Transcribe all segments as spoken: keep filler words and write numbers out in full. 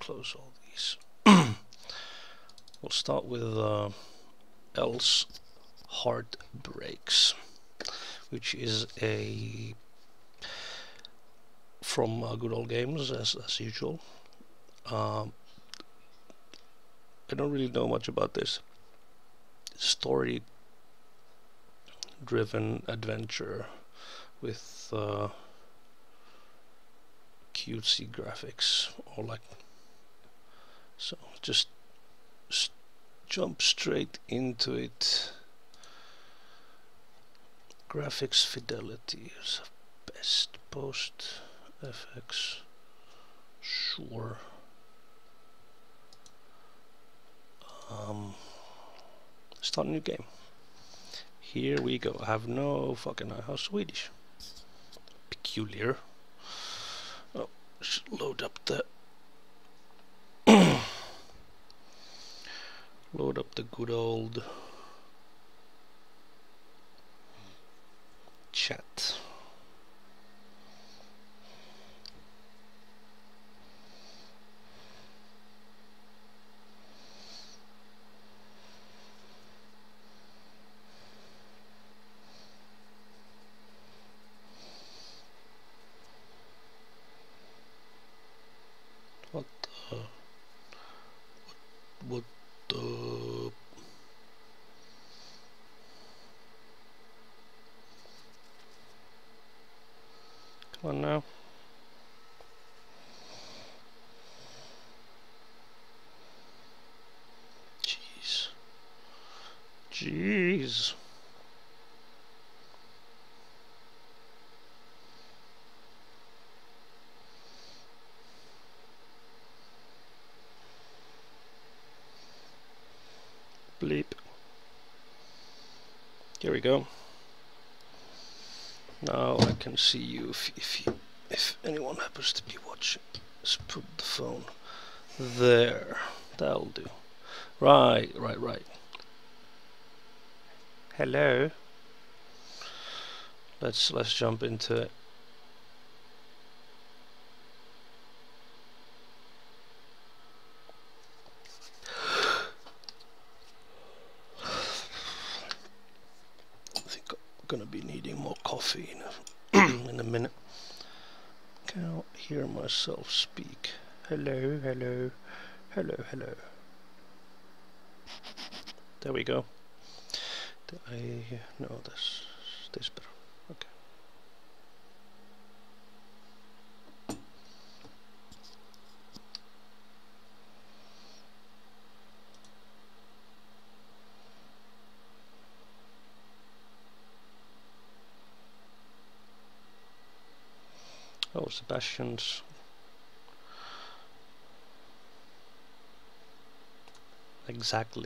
close all these. We'll start with uh, Else Heart Breaks, which is a from uh, Good Old Games, as, as usual. Um, I don't really know much about this story driven adventure with uh, cutesy graphics, or like so. Just st jump straight into it. Graphics fidelity is best. Post F X, sure. Um, start a new game. Here we go. I have no fucking idea how Swedish. Peculiar. Oh, should load up the load up the good old chat. What the? What the? Come on now. Jeez. Jeez. Bleep. Here we go. Now I can see you if if you, if anyone happens to be watching. Let's put the phone there. That'll do. Right, right, right. Hello. Let's let's jump into it. I think I'm gonna be needing more coffee in a, in a minute. Can't hear myself speak. Hello, hello, hello, hello. There we go. Did I no, that's this better. Okay. Oh, Sebastian's. Exactly.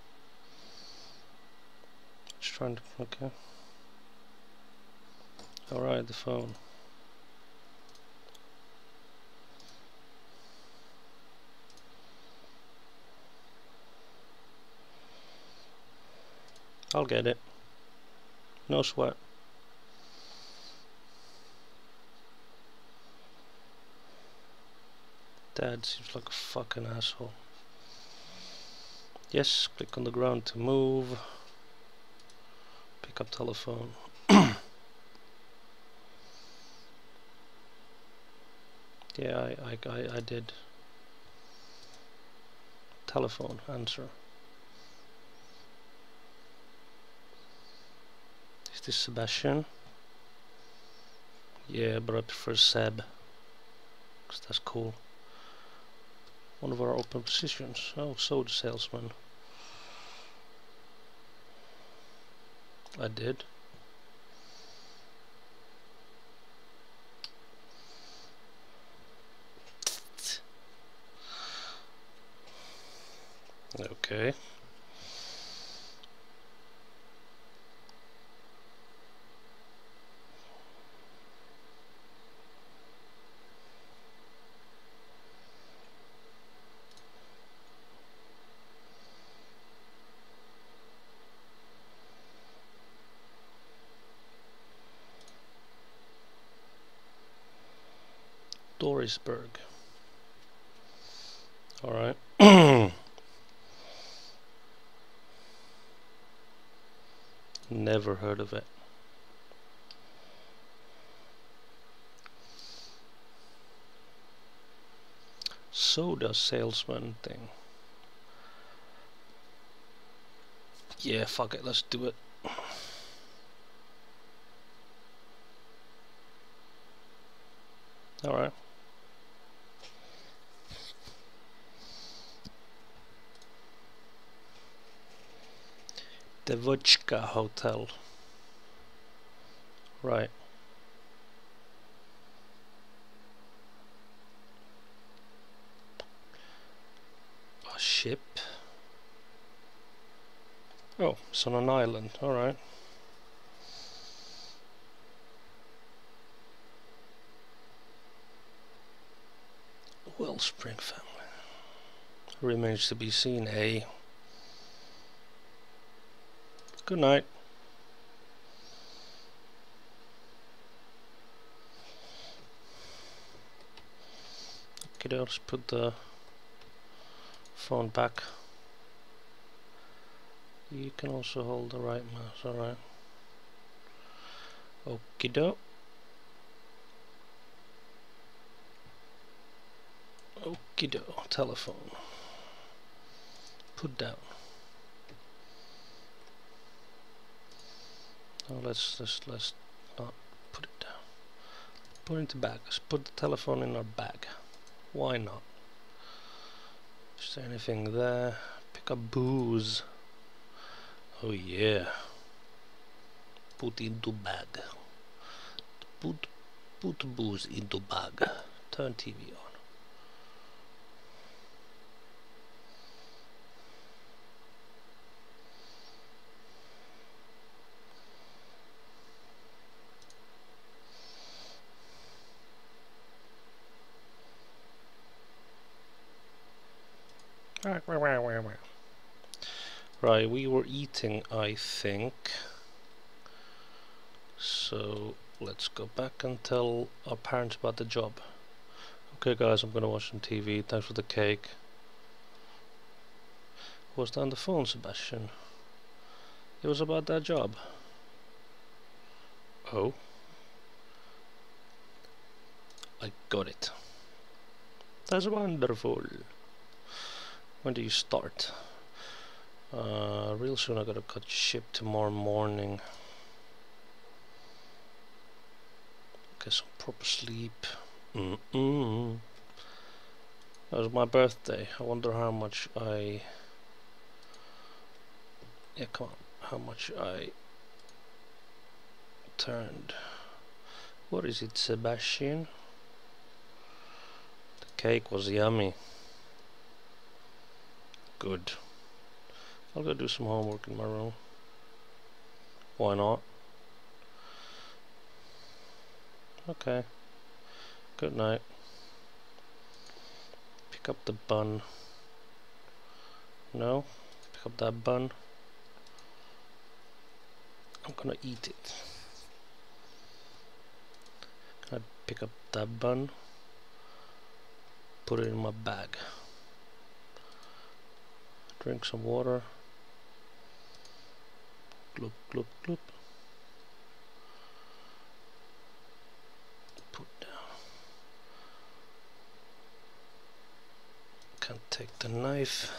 Just trying to. Okay. Alright, the phone. I'll get it. No sweat. Dad seems like a fucking asshole. Yes, click on the ground to move. Pick up telephone. Yeah, I, I, I, I did. Telephone, answer. Is this Sebastian? Yeah, but I prefer Seb. Because that's cool. One of our open positions. Oh, so the salesman. I did. Okay. Dorisburg. Alright. Never heard of it. Soda salesman thing. Yeah, fuck it, let's do it. Alright. The Vodka Hotel. Right. A ship. Oh, it's on an island. Alright. Wellspring family. Remains to be seen, eh? Good night. Okay, let's put the phone back. You can also hold the right mouse, alright. Okie doke. Okie doke. Telephone. Put down. Oh, let's just let's not put it down. Put it in the bag. Let's put the telephone in our bag. Why not? Is there anything there? Pick up booze. Oh yeah. Put into bag. Put put booze into bag. Turn T V on. Right, we were eating, I think. So let's go back and tell our parents about the job. Okay guys, I'm gonna watch some T V. Thanks for the cake. Was that on the phone, Sebastian? It was about that job. Oh. I got it. That's wonderful. When do you start? Uh, real soon I gotta cut ship tomorrow morning. Get some proper sleep. Mm-mm. That was my birthday. I wonder how much I... Yeah, come on. How much I turned. What is it, Sebastian? The cake was yummy. Good. I'll go do some homework in my room. Why not? Okay. Good night. Pick up the bun. No? Pick up that bun. I'm gonna eat it. Can I pick up that bun? Put it in my bag. Drink some water. Gloop, gloop, gloop. Put down. Can't take the knife.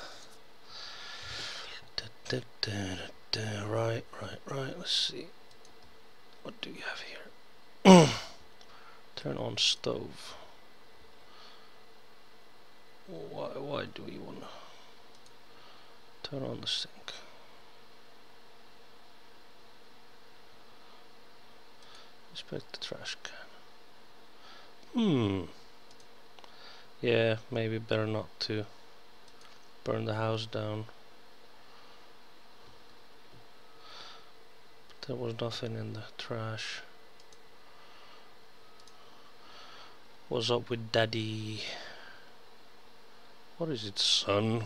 Da, da, da, da, da. Right, right, right. Let's see. What do you have here? Turn on stove. Why, why do we want to turn on the sink? Inspect the trash can. Hmm. Yeah, maybe better not to burn the house down. There was nothing in the trash. What's up with daddy? What is it, son?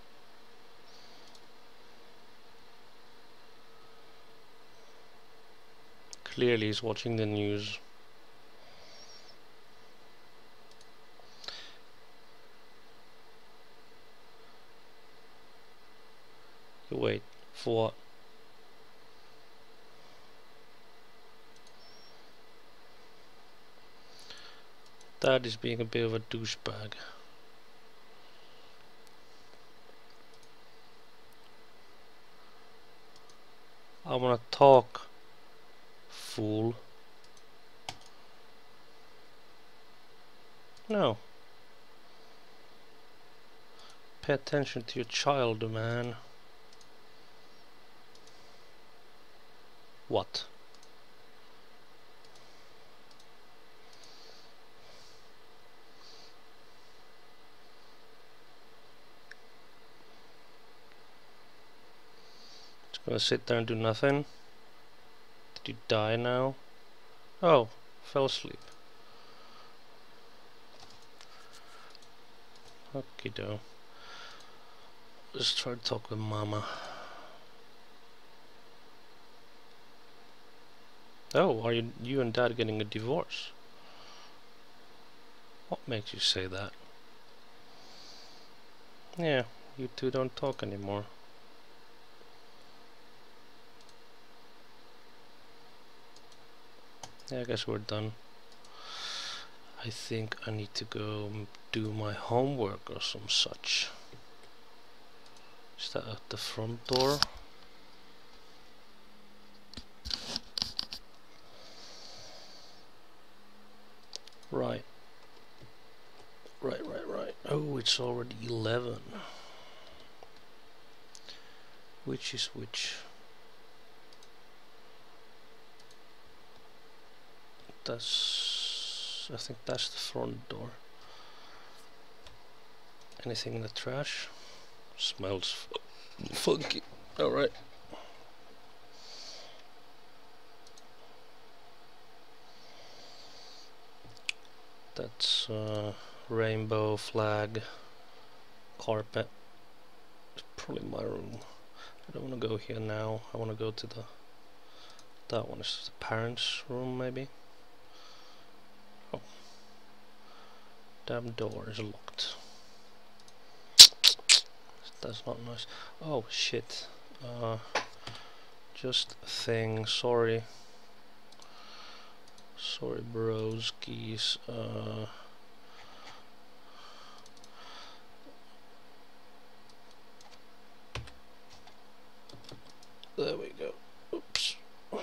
Clearly he's watching the news. Wait, for what? Dad is being a bit of a douchebag. I wanna talk, fool. No. Pay attention to your child, man. What? Just gonna sit there and do nothing? Did you die now? Oh, fell asleep. Okie doke. Let's try to talk with Mama. Oh, are you you and Dad getting a divorce? What makes you say that? Yeah, you two don't talk anymore. Yeah, I guess we're done. I think I need to go do my homework or some such. Is that at the front door? Right. Right, right, right. Oh, it's already eleven. Which is which? That's... I think that's the front door. Anything in the trash? Smells funky. Alright. That's uh, rainbow flag carpet. It's probably my room. I don't want to go here now. I want to go to the... That one is the parents' room, maybe? Oh. Damn door is locked. That's not nice. Oh, shit. Uh, just a thing. Sorry. Sorry, broskies. Uh... There we go. Oops.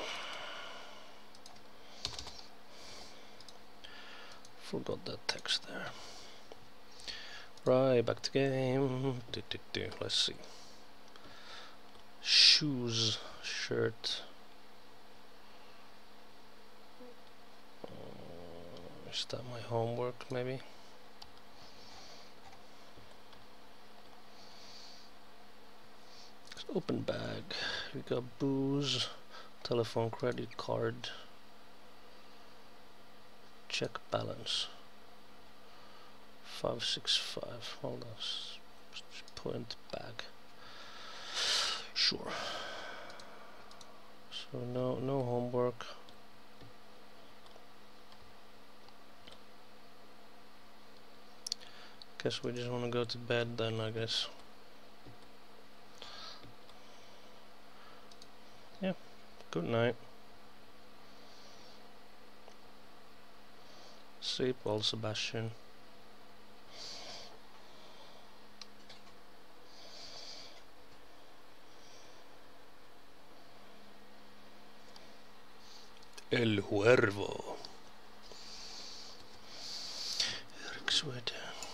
Forgot that text there. Right, back to game. Do, do, do. Let's see. Shoes, shirt. Uh, is that my homework, maybe? Open bag. We got booze, telephone, credit card. Check balance. Five six five. Hold on. Just put in the bag. Sure. So no no homework. Guess we just want to go to bed then, I guess. Yeah. Good night. Sleep well, Sebastian. El Huervo. Erikswed.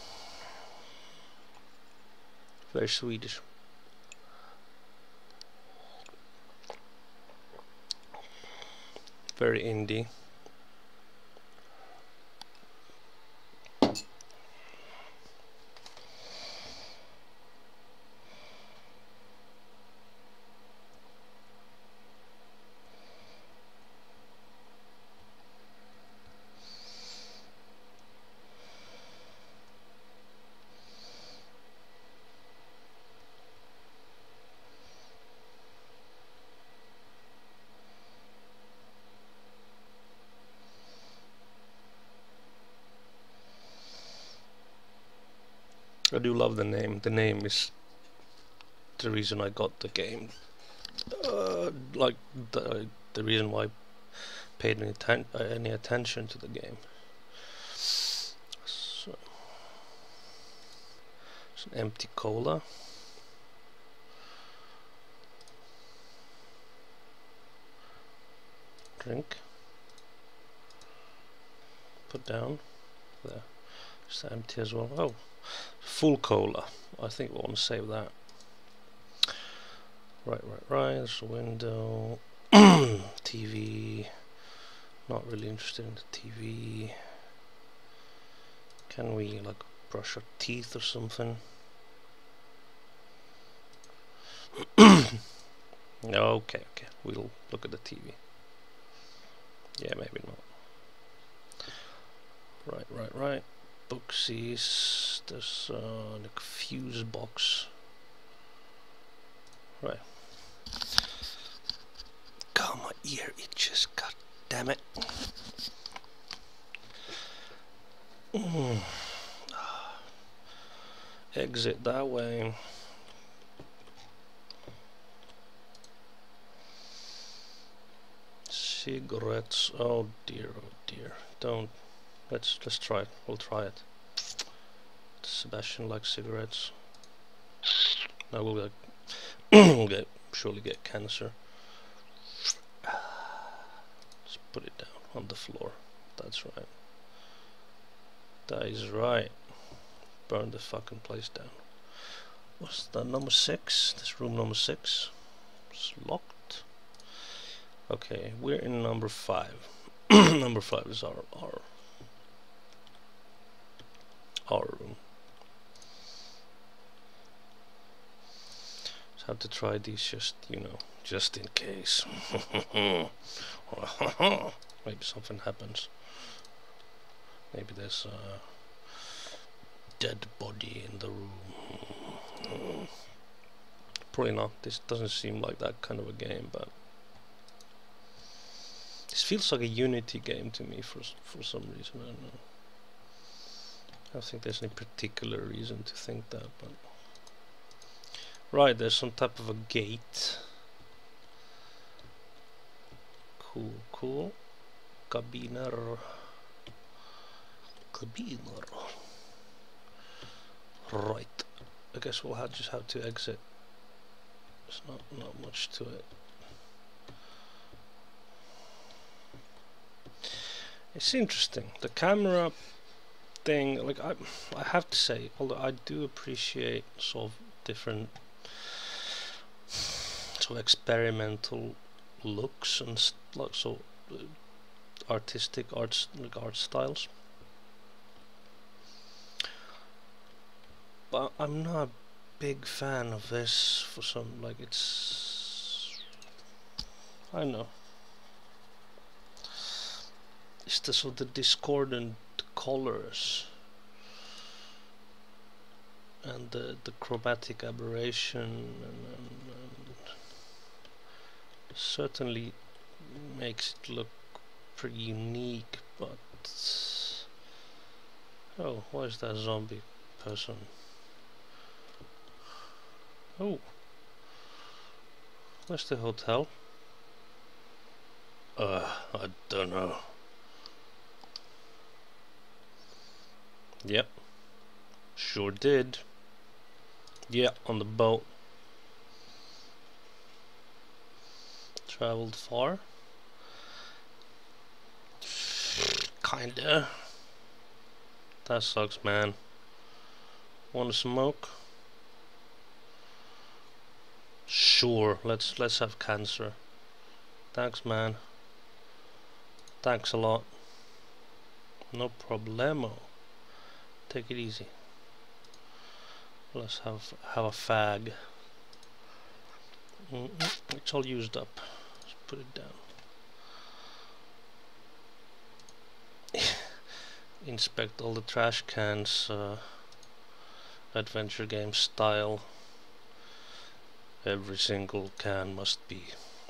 Very Swedish. Very indie. I do love the name. The name is the reason I got the game. Uh, like the the reason why I paid any, atten uh, any attention to the game. So, it's an empty cola. Drink. Put down. There. It's empty as well. Oh, full cola. I think we want to save that. Right, right, right. There's a window. T V. Not really interested in the T V. Can we like brush our teeth or something? Okay, okay. We'll look at the T V. Yeah, maybe not. Right, right, right. Booksies. There's uh, the fuse box. Right. God, my ear itches. God damn it. Mm. Exit that way. Cigarettes. Oh dear, oh dear. Don't. Let's let's try it. We'll try it. Sebastian likes cigarettes. No, we'll get we'll get surely get cancer. Just put it down on the floor. That's right. That is right. Burn the fucking place down. What's that, number six? This room number six. It's locked. Okay, we're in number five. Number five is our our our room. Just have to try these, just you know, just in case. Maybe something happens. Maybe there's a dead body in the room. Probably not. This doesn't seem like that kind of a game, but this feels like a Unity game to me for for some reason. I don't know. I don't think there's any particular reason to think that, but right, there's some type of a gate. Cool, cool. Kabiner. Kabiner. Right. I guess we'll have just have to exit. There's not not much to it. It's interesting. The camera thing, like I, I have to say, although I do appreciate sort of different, sort of experimental looks and st like so uh, artistic arts, like art styles. But I'm not a big fan of this for some, like it's, I don't know. It's the sort of the discordant colors and the the chromatic aberration, and, and, and certainly makes it look pretty unique. But oh, why is that zombie person? Oh, where's the hotel? Uh, I don't know. Yep, sure did. Yeah, on the boat. Traveled far. Kinda. That sucks, man. Want to smoke? Sure. Let's let's have cancer. Thanks, man. Thanks a lot. No problemo. Take it easy. Let's have have a fag. Mm-mm, it's all used up. Let's put it down. Inspect all the trash cans. Uh, adventure game style. Every single can must be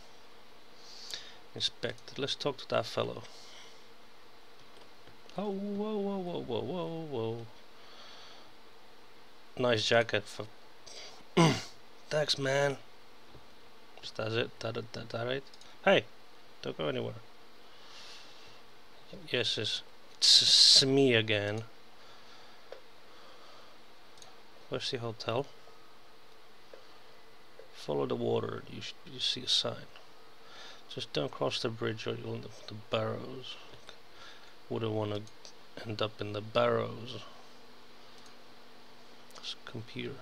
inspected. Let's talk to that fellow. Oh, whoa, whoa, whoa, whoa, whoa, whoa. Nice jacket. For Thanks, man. That's it. That, that, that, that right? Hey, don't go anywhere. Yes, it's, it's me again. Where's the hotel? Follow the water. You sh you see a sign. Just don't cross the bridge, or you'll end up in the barrows. Wouldn't want to end up in the barrows. It's a computer.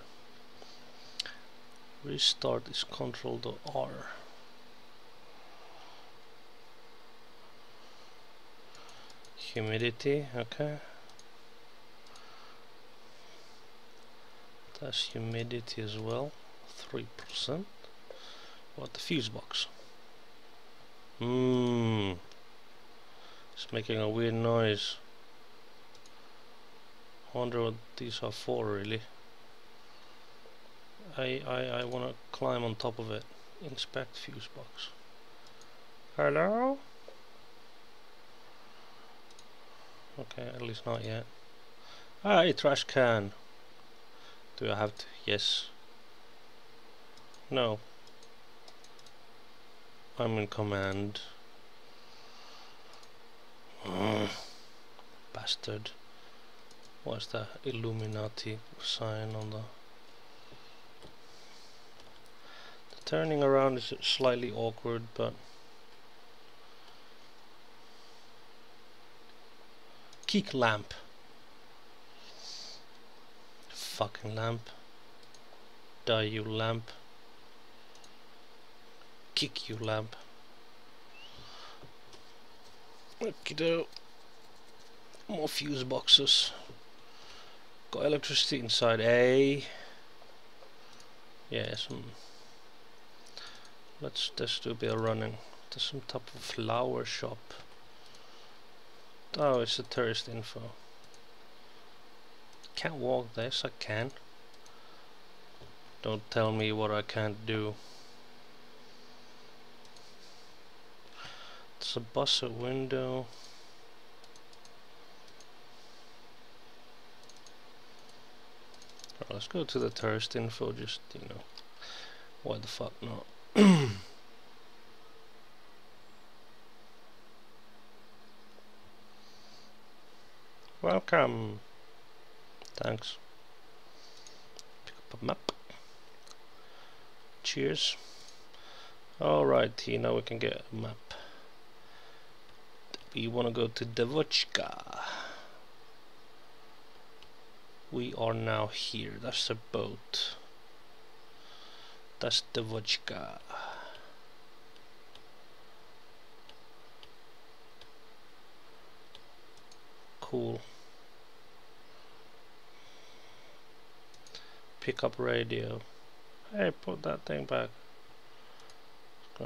Restart is Control the R. Humidity, okay. That's humidity as well, three percent. What, the fuse box? Mmm. It's making a weird noise. I wonder what these are for, really. I, I, I want to climb on top of it. Inspect fuse box. Hello? Okay, at least not yet. Ah, a trash can. Do I have to? Yes. No. I'm in command. Mm. Bastard. What's that Illuminati sign on the... The turning around is slightly awkward, but... Kick lamp. Fucking lamp. Die you lamp. Kick you lamp. Okey-doke. More fuse boxes. Got electricity inside A. Yeah, some... Let's just do a bit of running. There's some type of flower shop. Oh, it's a tourist info. Can't walk this, I can. Don't tell me what I can't do. It's a bus at window. Right, let's go to the tourist info, just, you know, why the fuck not? Welcome. Thanks. Pick up a map. Cheers. Alright, now we can get a map. We want to go to Devochka. We are now here. That's a boat. That's Devochka. Cool. Pick up radio. Hey, put that thing back. Okay.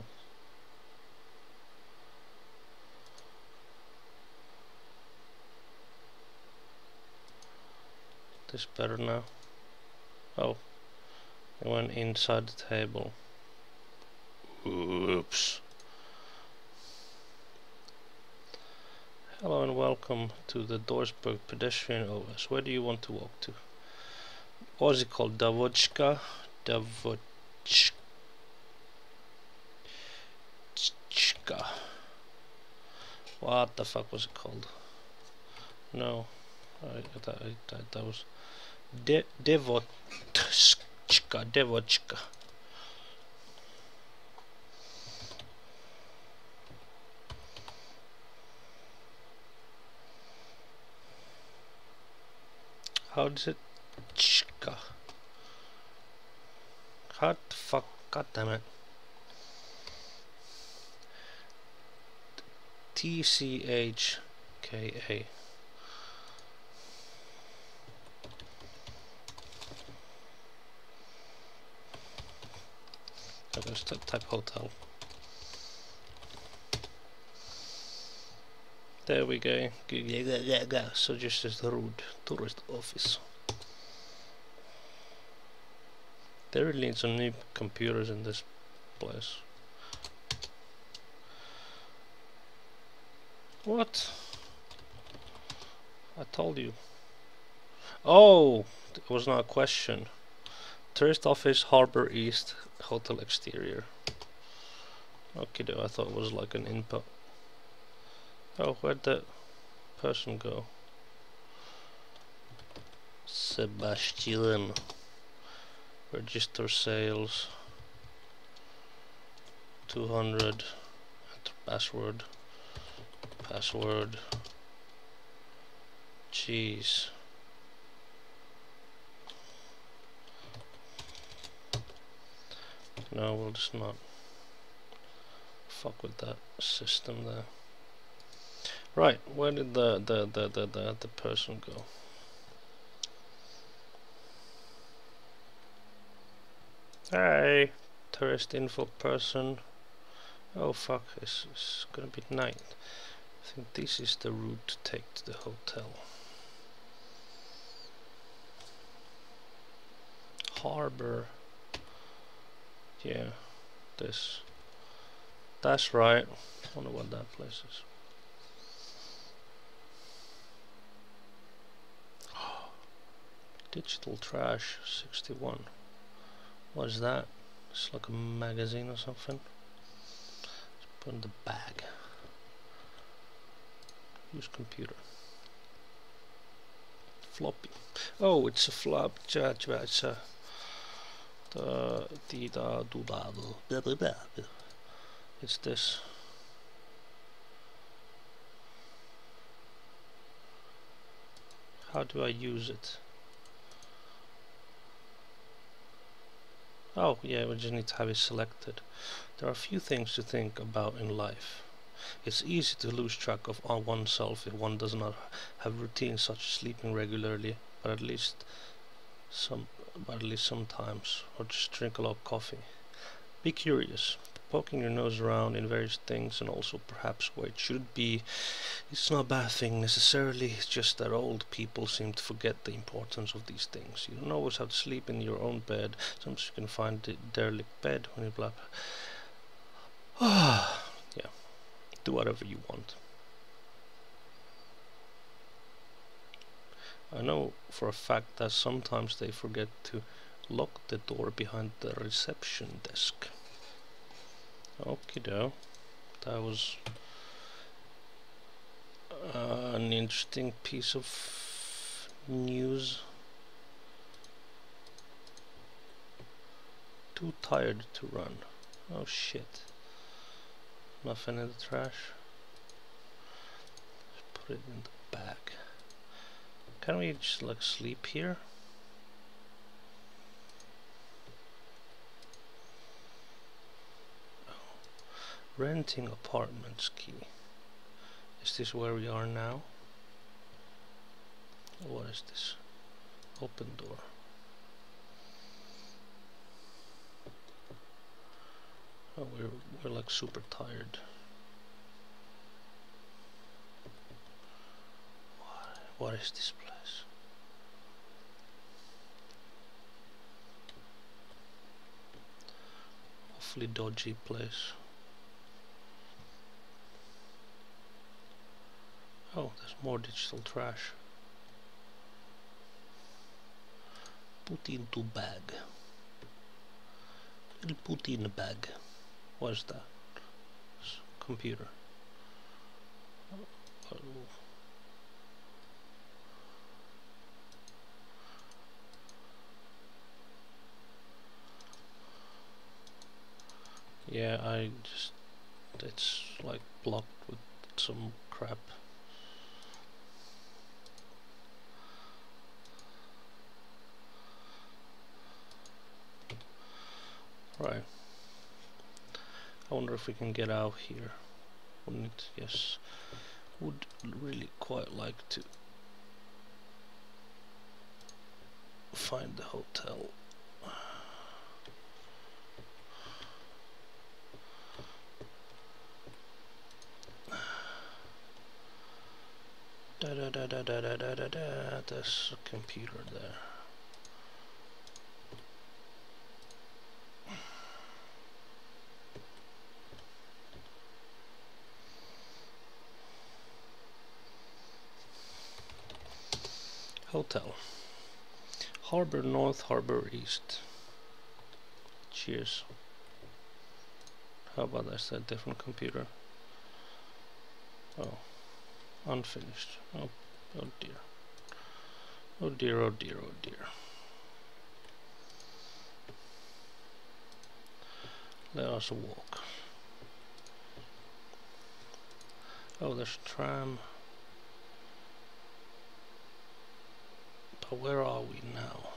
This better now. Oh, it went inside the table. Oops. Hello and welcome to the Dorsberg pedestrian O S. Where do you want to walk to? What is it called? Devochka? Devochka. What the fuck was it called? No. I, I, I, that was De Devochka. Devochka. How does it chka? How the fuck? God damn it. T C H K A. Okay, let's type hotel. There we go. Suggested route, tourist office. They really need some new computers in this place. What? I told you. Oh, it was not a question. Tourist office, Harbor East, hotel exterior. Okay, though I thought it was like an input. Oh, where'd that person go? Sebastian. Register sales. two hundred. Enter password. Password. Jeez. No, we'll just not fuck with that system there. Right, where did the the the the the, the person go? Hey, tourist info person. Oh fuck, it's, it's gonna be night. I think this is the route to take to the hotel. Harbor. Yeah, this. That's right. I wonder what that place is. Digital trash sixty-one. What is that? It's like a magazine or something. Let's put in the bag. Use computer. Floppy. Oh, it's a flop. It's a. The. The. The. It's this. How do I use it? Oh, yeah, we just need to have it selected. There are a few things to think about in life. It's easy to lose track of on oneself if one does not have routines such as sleeping regularly, but at least some, but at least sometimes, or just drink a lot of coffee. Be curious. Poking your nose around in various things and also perhaps where it should be, it's not a bad thing necessarily, it's just that old people seem to forget the importance of these things. You don't always have to sleep in your own bed, sometimes you can find a derelict bed when you blah blah. Yeah, do whatever you want. I know for a fact that sometimes they forget to lock the door behind the reception desk. Okie doke, that was uh, an interesting piece of news. Too tired to run. Oh shit. Nothing in the trash. Just put it in the bag. Can we just like sleep here? Renting apartments key. Is this where we are now? Or what is this? Open door. Oh, we're we're like super tired. What, what is this place? Awfully dodgy place. Oh, there's more digital trash. Put into bag. It'll put in a bag. What is that? It's computer. Oh. Yeah, I just, it's like blocked with some crap. Right. I wonder if we can get out here. Wouldn't it? Yes. Would really quite like to find the hotel. Da da da da da da da da da. There's a computer there. Hotel. Harbor North, Harbor East. Cheers. How about I said different computer? Oh, unfinished. Oh, oh dear. Oh dear, oh dear, oh dear. Let us walk. Oh, there's a tram. But where are we now?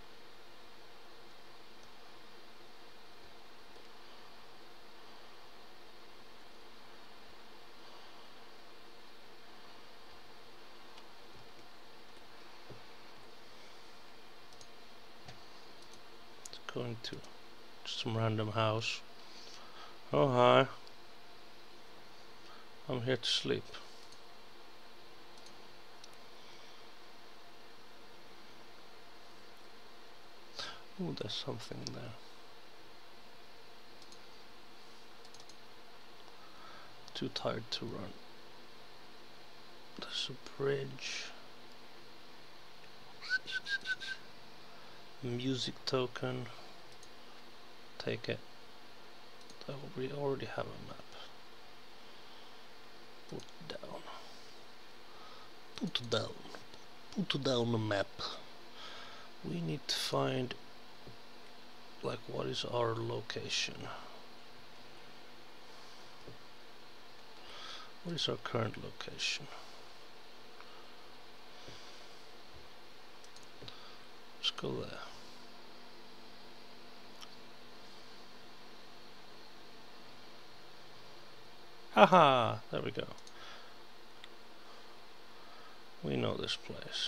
It's going to some random house. Oh hi. I'm here to sleep. Oh, there's something there. Too tired to run. There's a bridge. Music token. Take it. Oh, we already have a map. Put down. Put down. Put down a map. We need to find, like, what is our location? What is our current location? Let's go there. Haha! There we go. We know this place.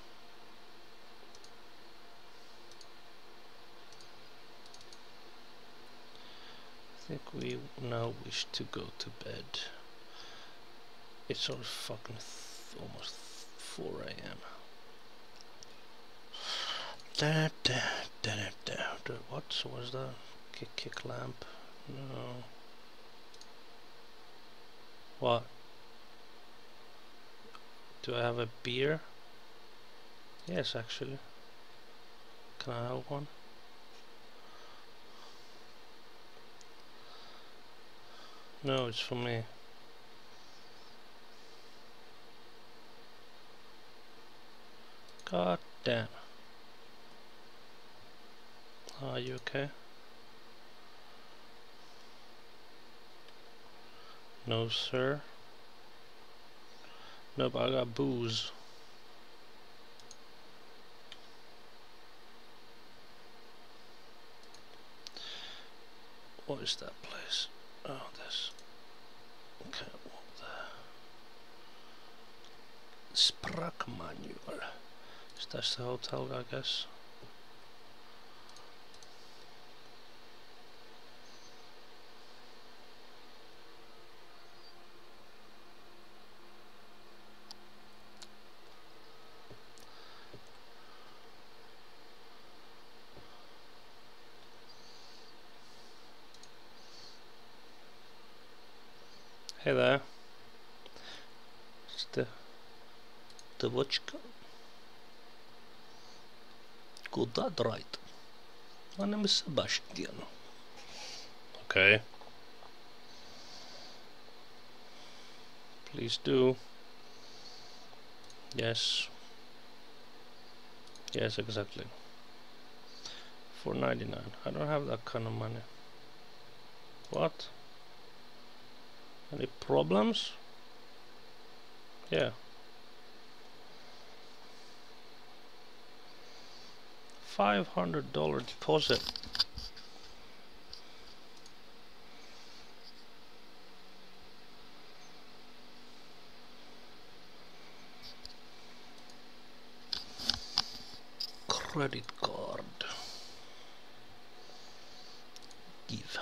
I think we now wish to go to bed. It's already fucking th almost four A M Da, da, da, da, da. What was that? Kick, kick lamp? No. What? Do I have a beer? Yes, actually. Can I have one? No, it's for me. God damn. Are you okay? No, sir. No, but I got booze. What is that place? Oh, this. Can't walk there. Sprack manual. Is that the hotel, I guess? Hey there. It's the the vodka. Good, that right. My name is Sebastian. Okay. Please do. Yes. Yes, exactly. four ninety-nine. I don't have that kind of money. What? Any problems? Yeah. Five hundred dollar deposit. Credit card. Give.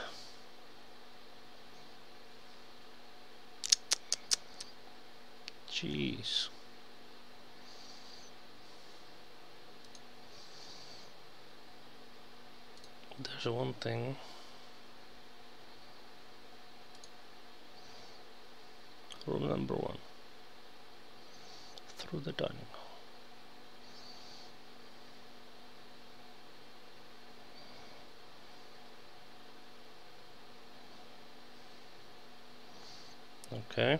Jeez. There's one thing. Room number one. Through the dining hall. Okay.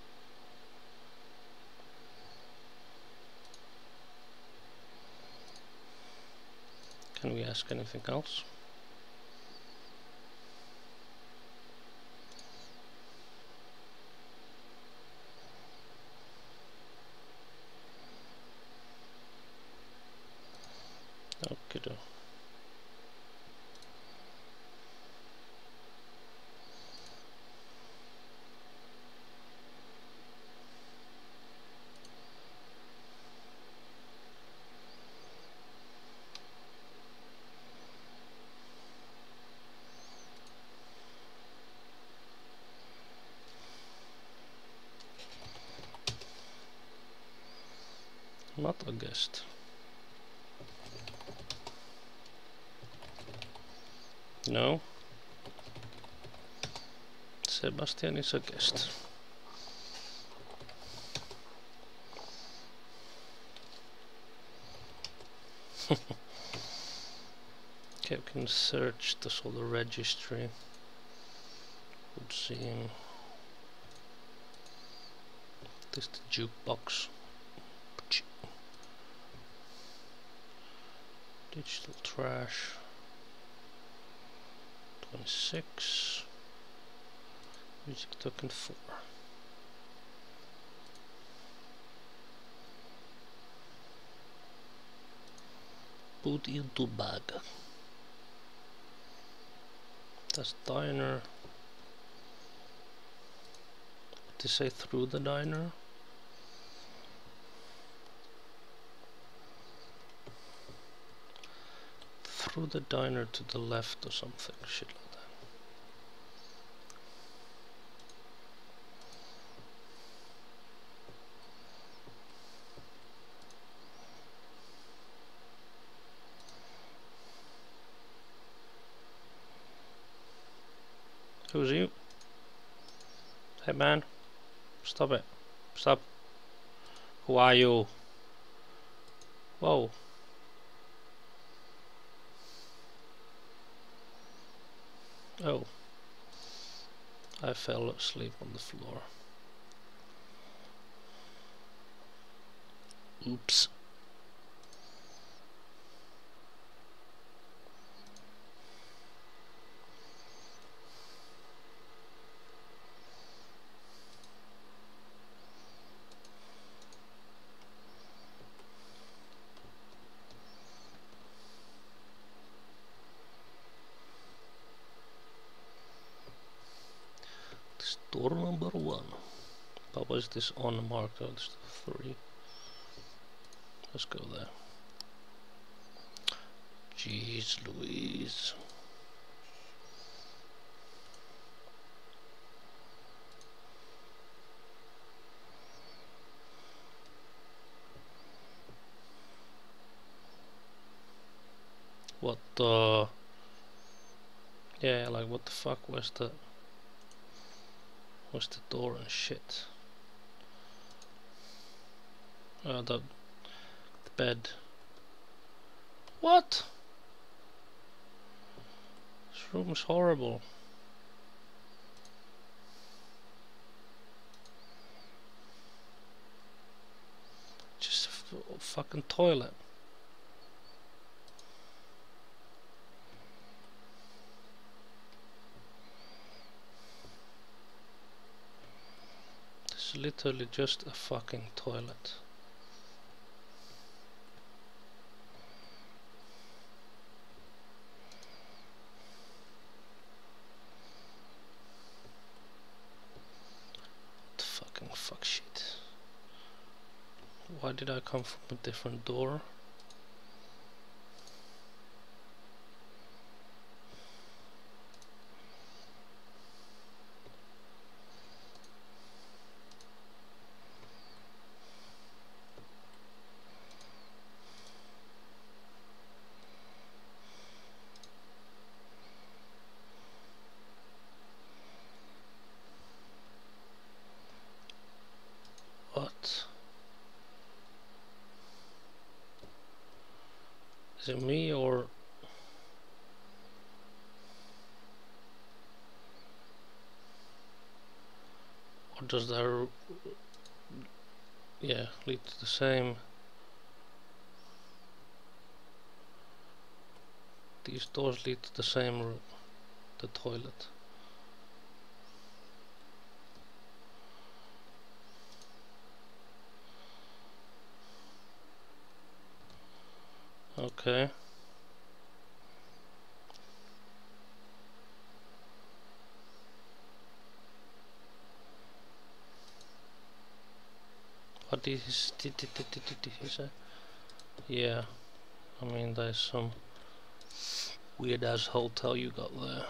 Can we ask anything else? Okay. Do. Not a guest. No. Sebastian is a guest. Okay, we can search the solar registry. Would seem this the jukebox. Digital trash. twenty-six. Music token four. Put into bag. That's diner. What did they say through the diner? Through the diner to the left or something. Shit like that. Who's you? Hey man, stop it. Stop. Who are you? Whoa. Oh. I fell asleep on the floor. Oops. Door number one. But was this on marked? Oh, this is three. Let's go there. Jeez Louise. What the? Yeah, like what the fuck was the? Was the door and shit? Uh, the, the bed. What? This room is horrible. Just a f fucking toilet. This is literally just a fucking toilet. Fucking fuck shit. Why did I come from a different door? What? Is it me or or does that r yeah lead to the same? These doors lead to the same room, the toilet. Okay. What is did did did did did he say? Yeah, I mean there's some weird ass hotel you got there.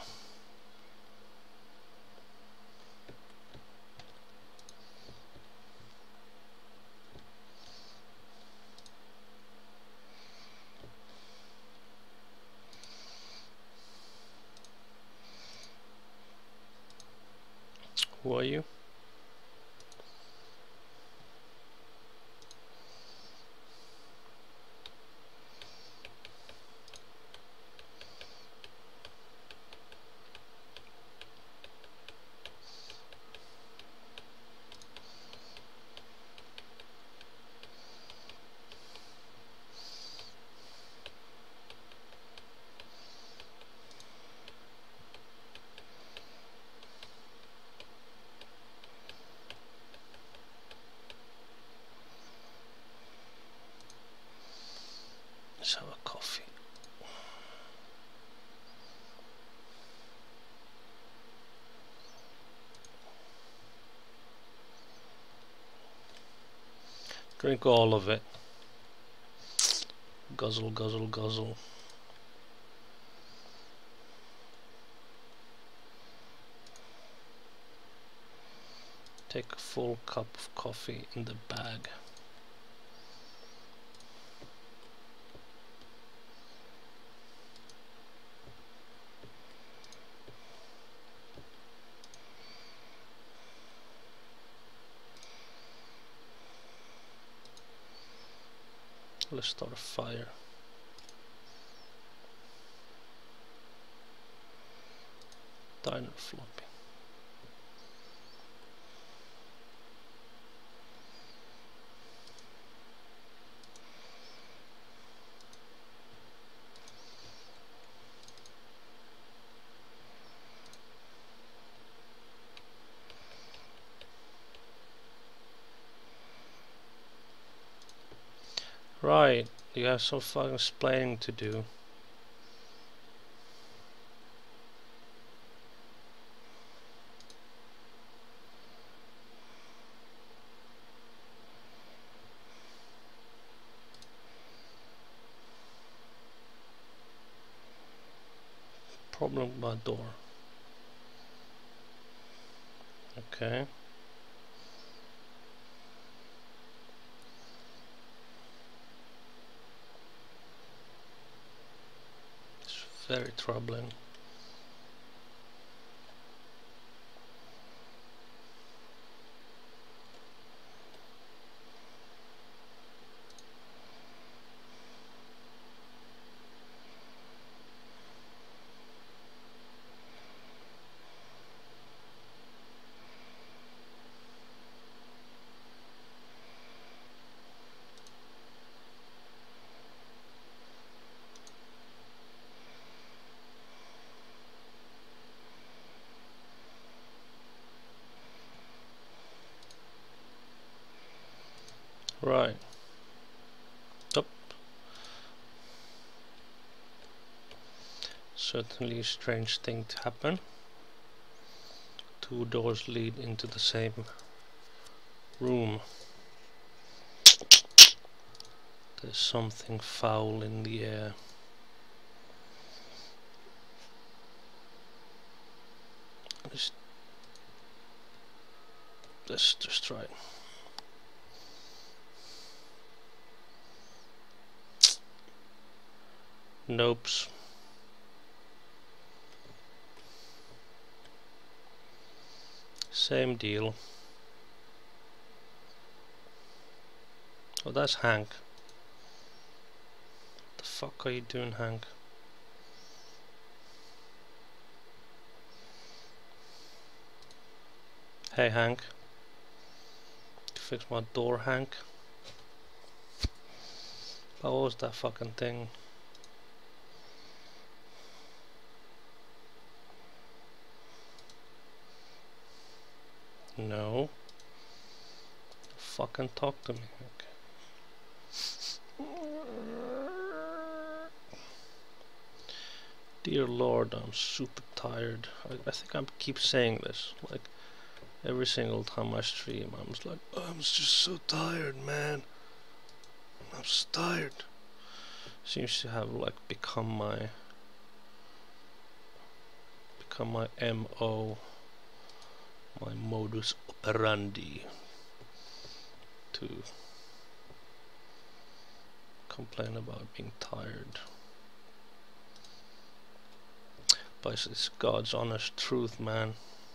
Who are you? Let's have a coffee. Drink all of it. Guzzle, guzzle, guzzle. Take a full cup of coffee in the bag. Let's start a fire. Diner floppy. Right, you have some fucking explaining to do. Problem with my door. Okay. It's very troubling. Right. Up. Certainly a strange thing to happen. Two doors lead into the same room. There's something foul in the air. Let's, let's just try it. Nopes. Same deal. Oh, that's Hank. What the fuck are you doing, Hank? Hey, Hank. fix my door, Hank. But what was that fucking thing? No. Fucking talk to me. Okay. Dear Lord, I'm super tired. I, I think I keep saying this. Like, every single time I stream, I'm just like, oh, I'm just so tired, man. I'm so tired. Seems to have like become my become my M O, my modus operandi, to complain about being tired. But it's God's honest truth, man.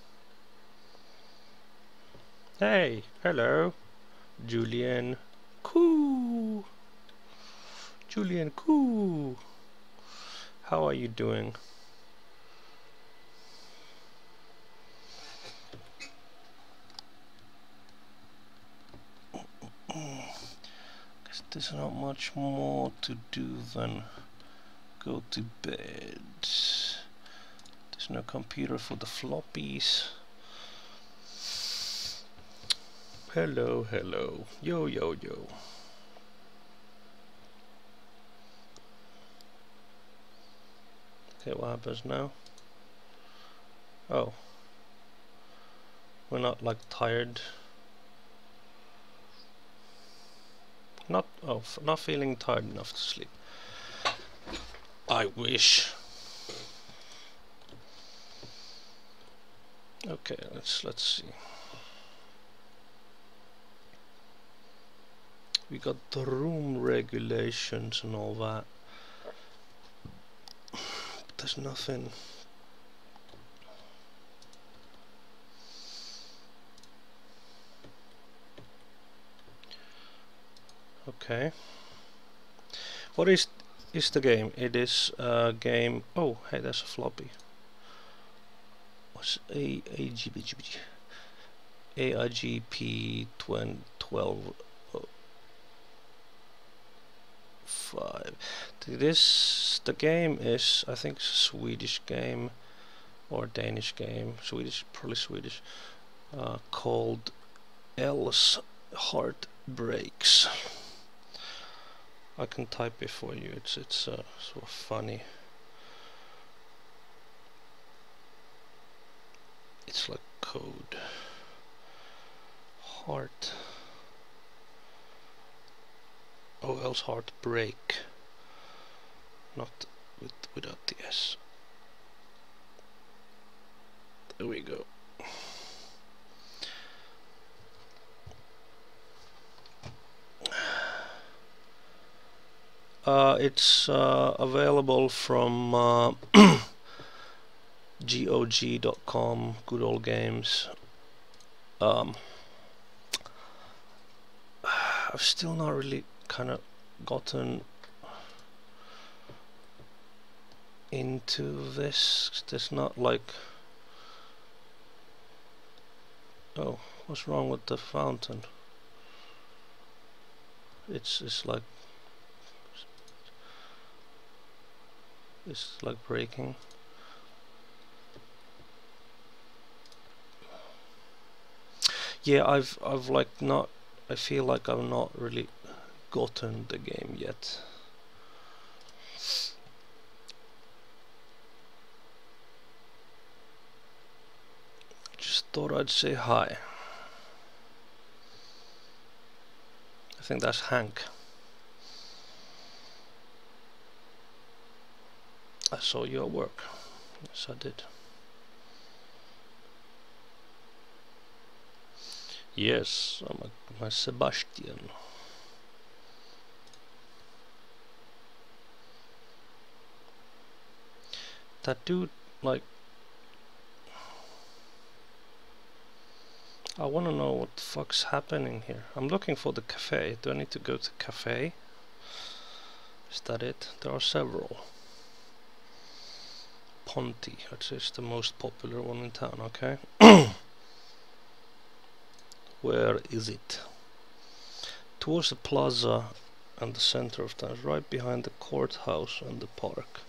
Hey, hello, Julian. Cool. Julian, cool. How are you doing? Guess there's not much more to do than go to bed. There's no computer for the floppies. Hello, hello. Yo, yo, yo. Okay, what happens now? Oh. We're not like tired. Not, oh, f not feeling tired enough to sleep. I wish. Okay, let's let's see. We got the room regulations and all that. But there's nothing. Okay. What is is the game? It is a game. Oh, hey, there's a floppy. What's a a g b g b A I G P twelve five. This the game is, I think, a Swedish game or Danish game. Swedish, probably Swedish. Uh, called Else Heart Breaks. I can type it for you. It's it's uh, sort of funny. It's like code. Heart. Oh, else heart break. Not with without the S. There we go. Uh, it's uh, available from uh, G O G dot com, Good Old Games. Um, I've still not really kind of gotten into this. There's not like, oh, what's wrong with the fountain? It's it's like it's like breaking. Yeah, I've I've like not. I feel like I've not really gotten the game yet. Just thought I'd say hi. I think that's Hank. I saw you at work. Yes, I did. Yes, I'm a, my Sebastian. That dude, like, I want to know what the fuck's happening here. I'm looking for the cafe. Do I need to go to cafe? Is that it? There are several. Ponti, which is the most popular one in town, okay? Where is it? towards the plaza and the center of town, right behind the courthouse and the park.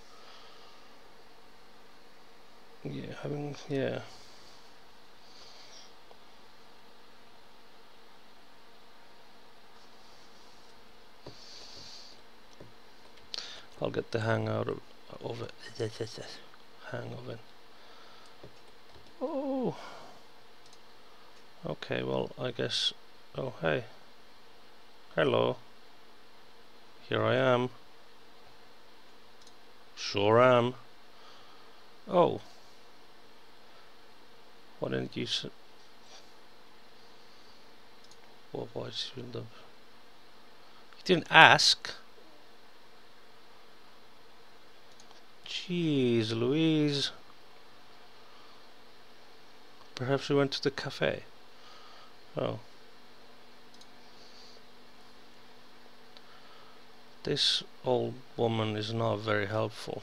Yeah, having, yeah. I'll get the hang out of, of it. Hang of it. Oh. Okay, well, I guess. Oh, hey. Hello. Here I am. Sure am. Oh. Why didn't you s- What was you the You didn't ask? Jeez Louise. Perhaps we went to the cafe. Oh. This old woman is not very helpful.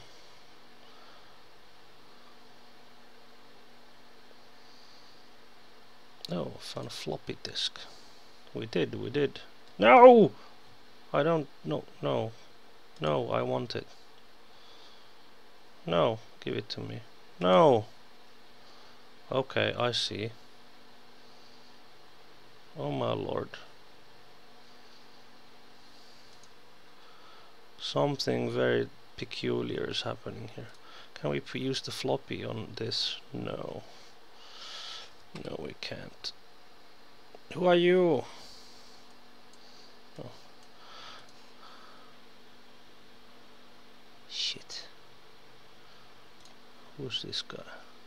Oh, found a floppy disk. We did, we did. No! I don't, no, no. No, I want it. No, give it to me. No! Okay, I see. Oh my lord. Something very peculiar is happening here. Can we use the floppy on this? No. No, we can't. Who are you? Oh. Shit. Who's this guy?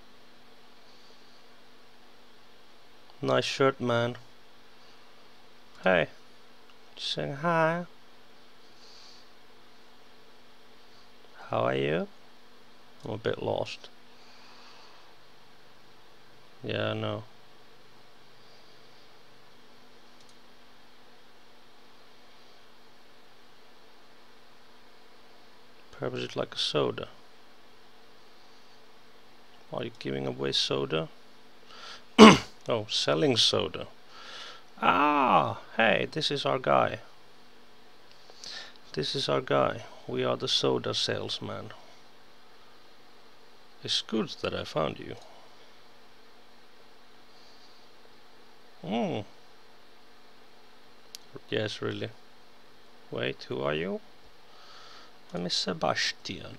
Nice shirt, man. Hey. Just saying hi. How are you? I'm a bit lost. Yeah, I know. Perhaps it's like a soda. Are you giving away soda? Oh, selling soda. Ah, hey, this is our guy. This is our guy. We are the soda salesman. It's good that I found you. Hmm. Yes, really. Wait, who are you? I'm Sebastian.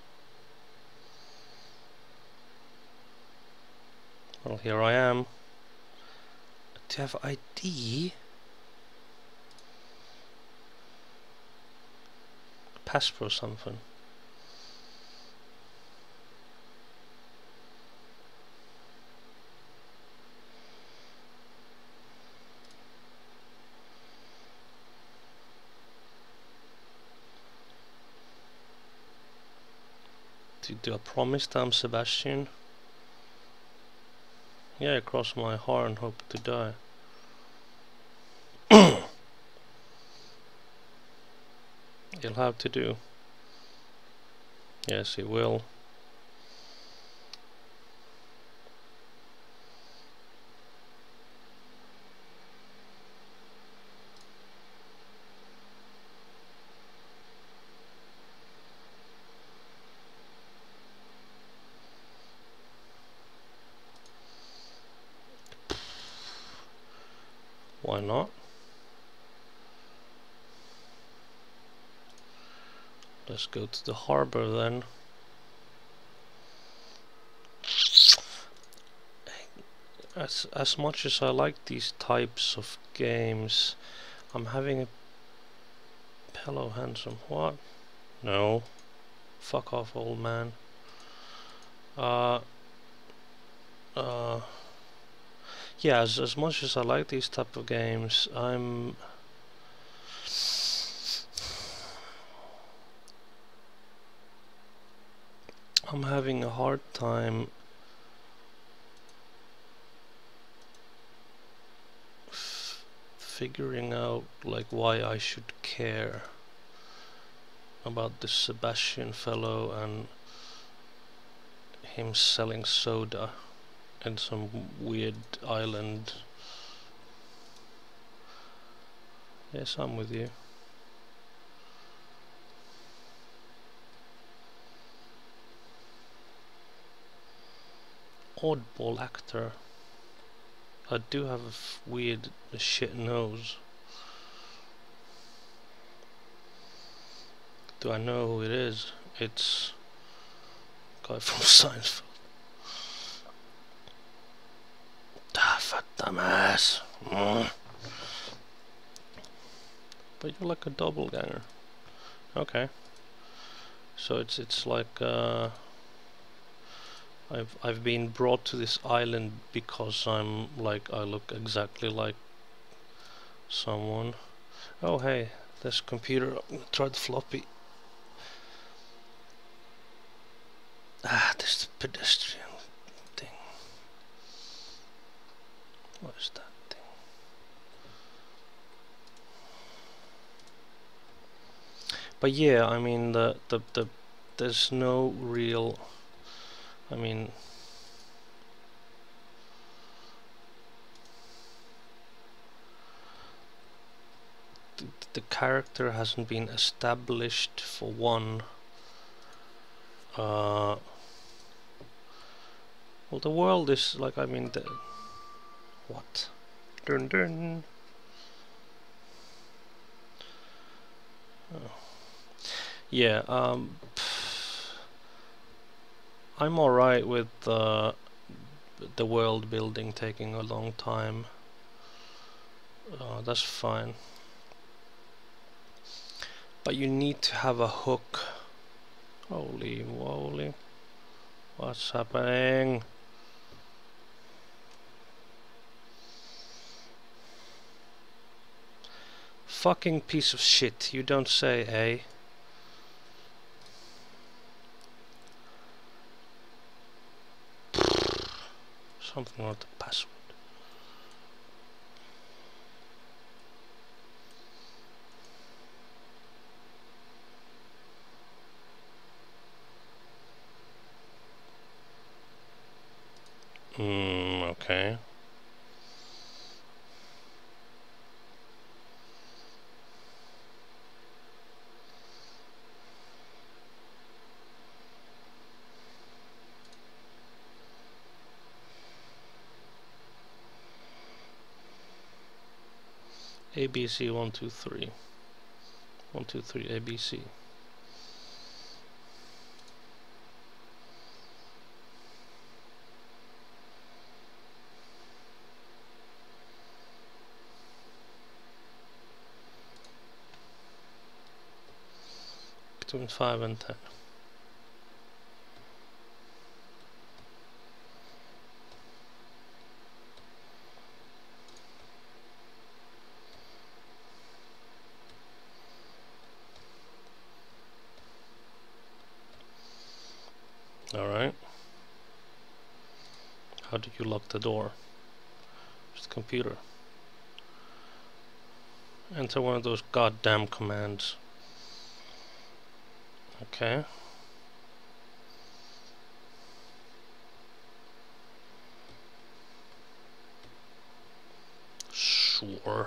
Well, here I am. Do you have I D? Passport or something. Do, do I promise that I'm Sebastian? Yeah, cross my heart and hope to die. You'll have to do. Yes, he will. Why not? Let's go to the harbor then. As as much as I like these types of games, I'm having a hello handsome. What? No. Fuck off, old man. Uh uh yeah, as, as much as I like these type of games, I'm I'm having a hard time f figuring out like why I should care about this Sebastian fellow and him selling soda in some weird island. Yes, I'm with you. Oddball actor. I do have a f weird shit nose. Do I know who it is? It's a guy from Seinfeld. Ah, fat dumbass. Mm. But you're like a doppelganger. Okay. So it's it's like uh, I've I've been brought to this island because I'm like I look exactly like someone. Oh hey, this computer. Try the floppy. Ah, this is the pedestrian thing. What is that thing? But yeah, I mean the the the there's no real. I mean. The, the character hasn't been established for one. Uh, well, the world is like, I mean, the what? Dun dun. Oh. Yeah. Um, I'm alright with uh, the world building taking a long time. Uh, that's fine. But you need to have a hook. Holy moly. What's happening? Fucking piece of shit, you don't say, eh? Something about the password. Hmm, okay. A B C one two three. one two three A B C. Between five and ten. Alright. How do you lock the door? Just the computer. Enter one of those goddamn commands. Okay. Sure.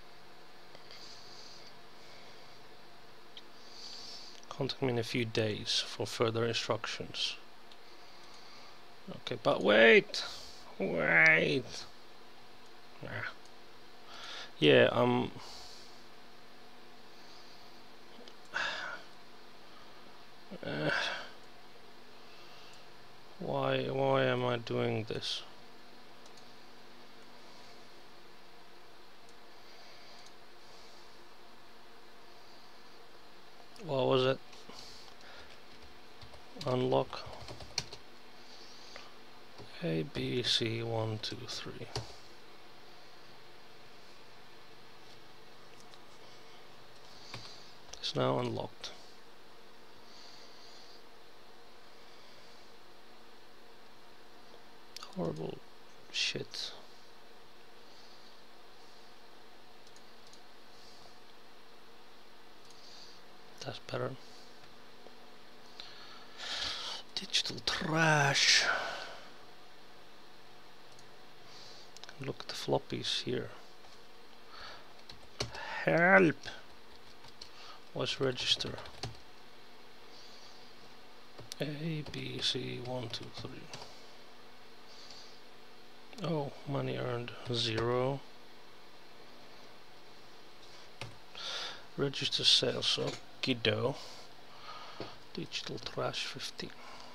Contact me in a few days for further instructions. Okay, but wait! Wait! Ah. Yeah, um... Uh, why, why am I doing this? What was it? Unlock A B C one two three. It's now unlocked. Horrible shit. That's better. Digital trash. Look at the floppies here. Help! What's register? A, B, C, one, two, three. Oh, money earned, zero. Register sales, okido. Digital trash, fifteen.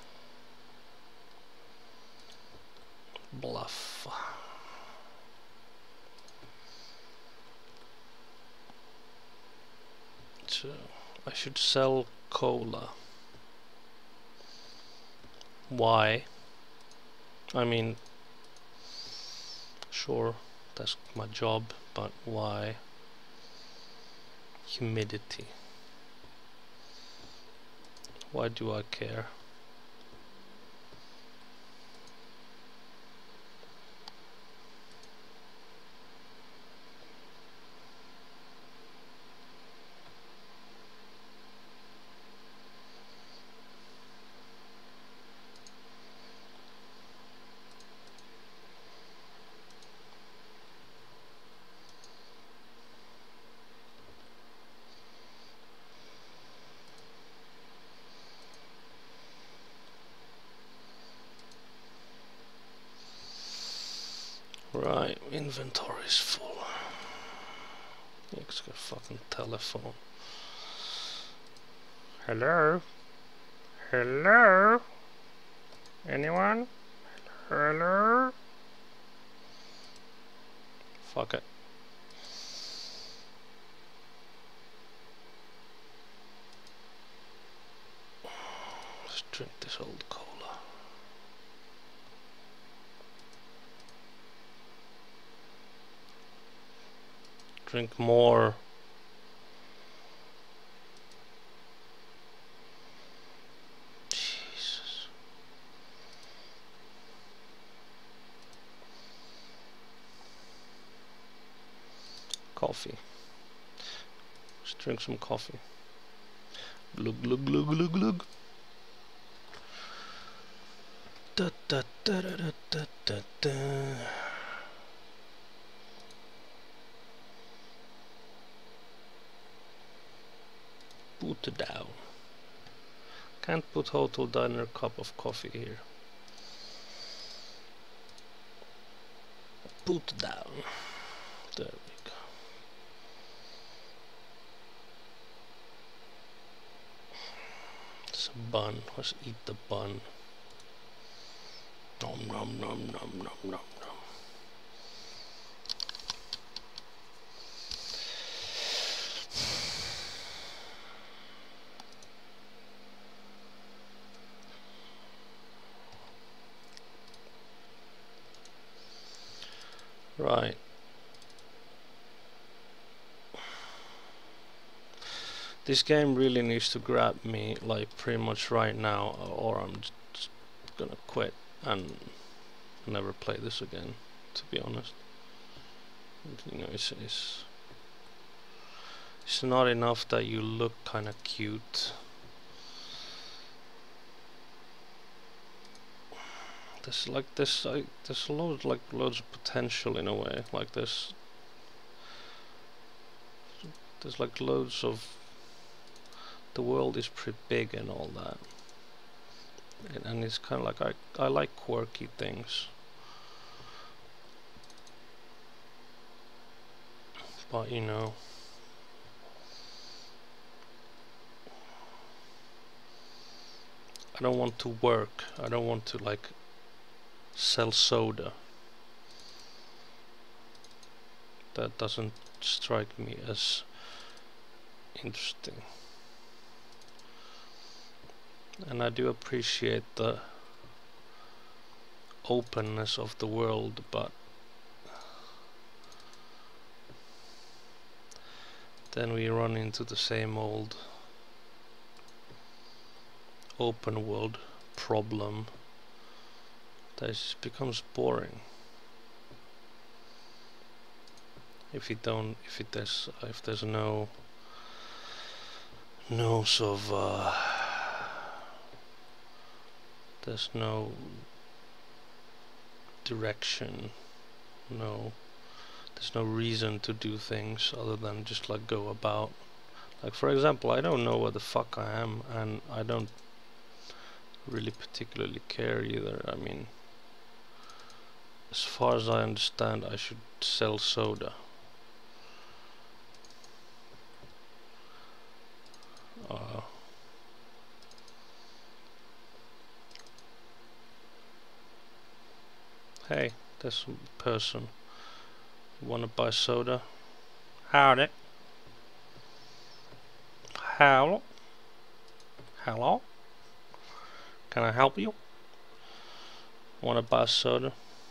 Bluff. So, I should sell cola. Why? I mean, sure, that's my job, but why? Humidity. Why do I care? Right, inventory is full. It's got a fucking telephone. Hello? Hello? Anyone? Hello? Fuck it. Let's drink this old cola. Drink more. Jesus. Coffee. Let's drink some coffee. Glug glug glug glug glug. Da da da da da da da. Put down. Can't put hotel diner cup of coffee here. Put down. There we go. It's a bun. Let's eat the bun. Nom nom nom nom nom nom nom. Right. This game really needs to grab me like pretty much right now, or I'm just gonna quit and never play this again, to be honest. You know, it's it's, it's not enough that you look kinda cute. There's like this, I, there's loads like loads of potential in a way. Like this, there's like loads of. The world is pretty big and all that, and, and it's kind of like I I like quirky things, but you know. I don't want to work. I don't want to like sell soda. That doesn't strike me as interesting. And I do appreciate the openness of the world, but then we run into the same old open world problem that just becomes boring if you don't if it there's if there's no no sort of uh, there's no direction, no there's no reason to do things other than just like go about. Like for example, I don't know what the fuck I am, and I don't really particularly care either. I mean, as far as I understand, I should sell soda. Uh, hey, there's a person. Wanna buy soda? Howdy. Hello? Hello? Can I help you? Wanna buy soda?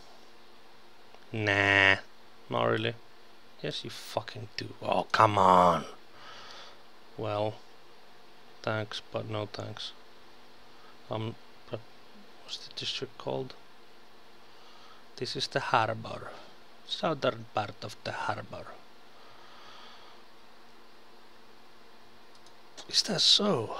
Nah, not really. Yes, you fucking do. Oh, come on. Well, thanks, but no thanks. Um, but what's the district called? This is the harbor. Southern part of the harbor. Is that so?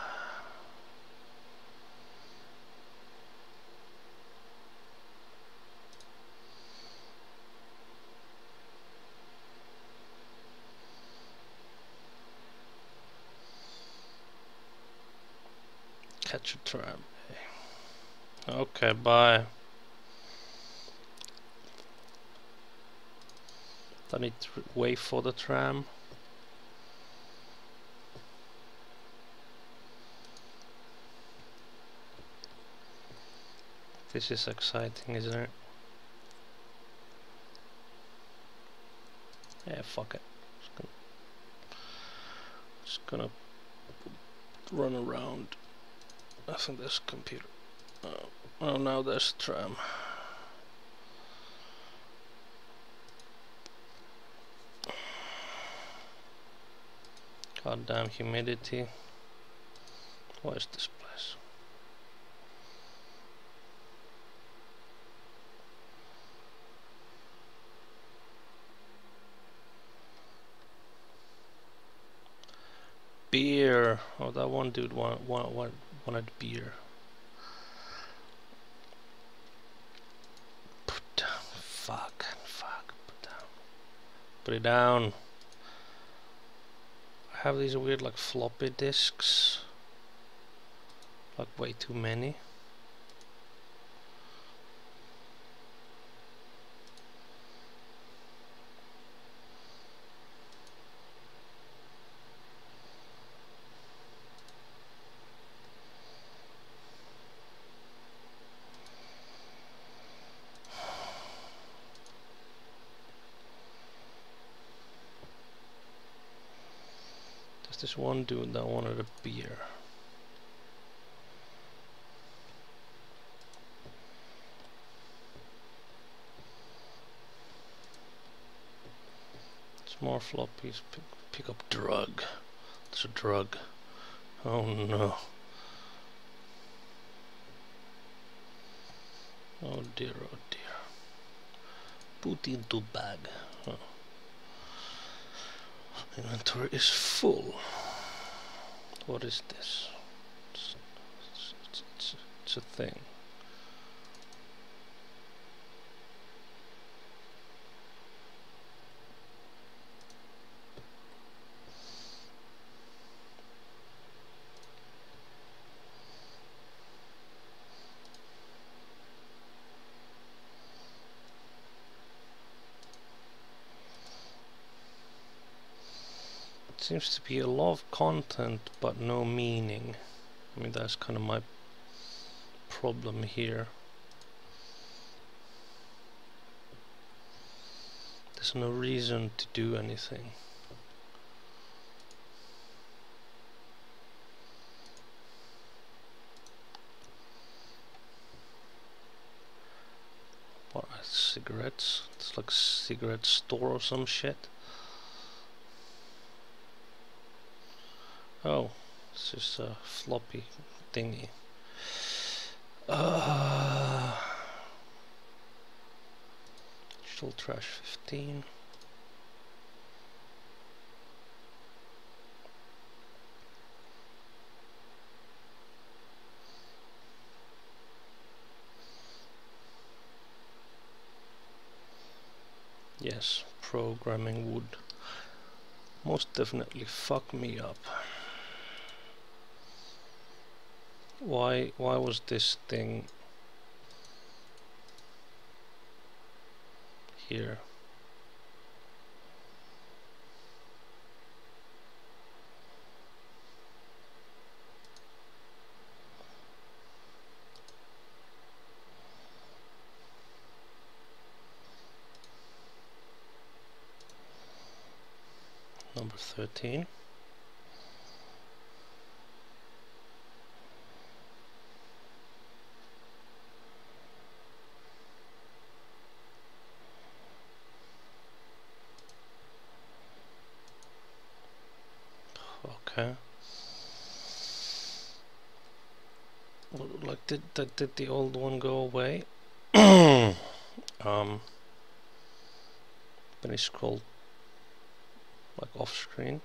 Catch a tram. Okay, bye. I need to wait for the tram. This is exciting, isn't it? Yeah, fuck it. Just gonna, just gonna run around. I think there's a computer. Oh, oh, now there's a tram. Goddamn humidity. What is this place? Beer. Oh, that one dude want, want, want, wanted beer. Put down. Fuck. Fuck. Put down. Put it down. I have these weird like floppy disks. Like way too many. There's this one dude that wanted a beer. More floppies. Pick, pick up drug. It's a drug. Oh no. Oh dear, oh dear. Put into bag. Oh. Inventory is full. What is this? It's, it's, it's, it's a thing. Seems to be a lot of content but no meaning. I mean, that's kind of my problem here. There's no reason to do anything. What, cigarettes? It's like a cigarette store or some shit. Oh, it's just a floppy thingy. Uh, digital trash fifteen. Yes, programming would most definitely fuck me up. Why why was this thing here? Number thirteen. Okay. Like did that did the old one go away? um when he scrolled like off screen.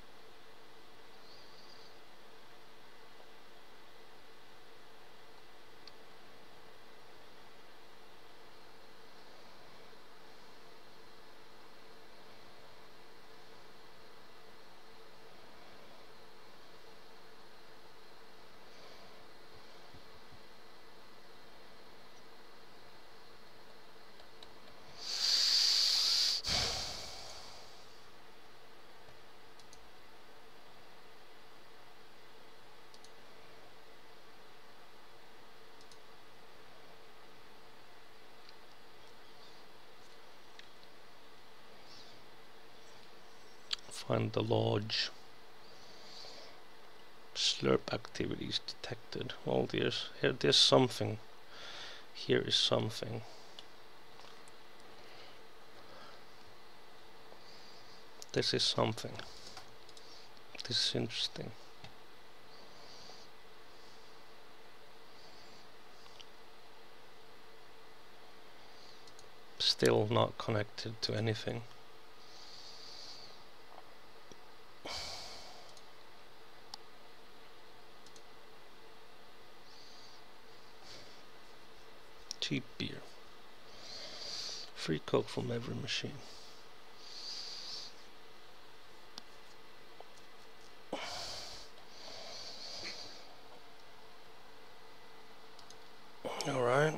Find the lodge. Slurp activities detected. Oh, there's here. There's something. Here is something. This is something. This is interesting. Still not connected to anything. Cheap beer. Free Coke from every machine. Alright.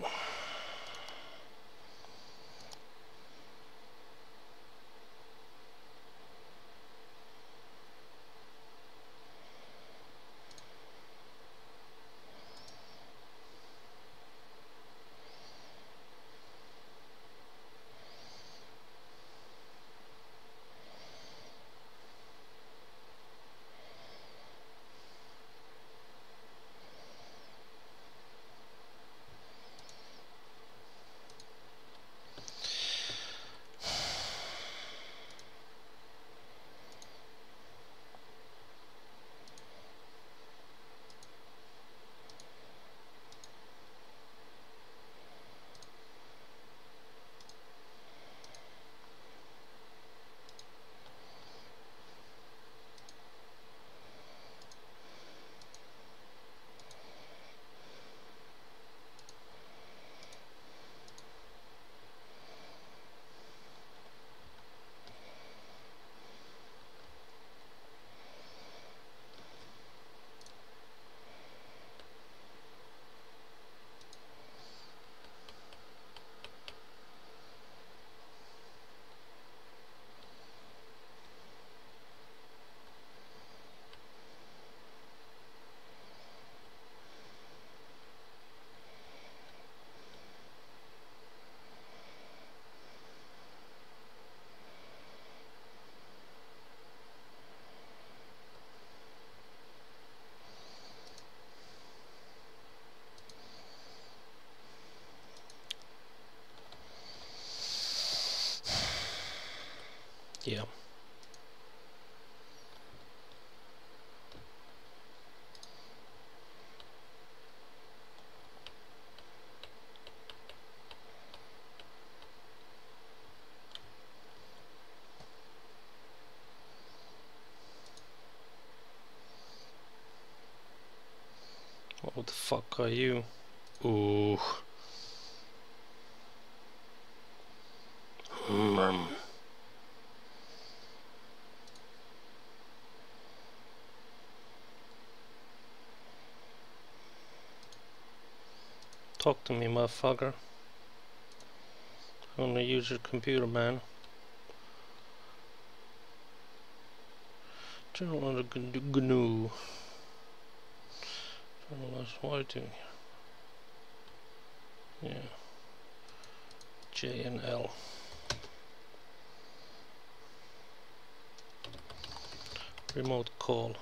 Yeah. What the fuck are you? Ooh. Mm. Talk to me, motherfucker. I'm gonna use your computer, man. Turn on the G N U. Turn on this whiting. Yeah. J and L. Remote call.